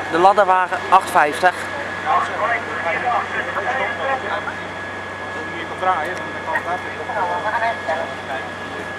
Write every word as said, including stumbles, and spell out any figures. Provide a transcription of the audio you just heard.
de ladderwagen acht vijftig. Ja, als je hier kan draaien, dan kan het daar